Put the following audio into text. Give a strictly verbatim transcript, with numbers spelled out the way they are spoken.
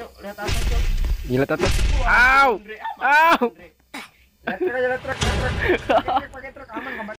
Cuk. Lihat atas, Cuk. Gila tuh. Wah, Au. Andre, aman, Au. Andre. Lihat truk aja, lihat truk, lihat truk.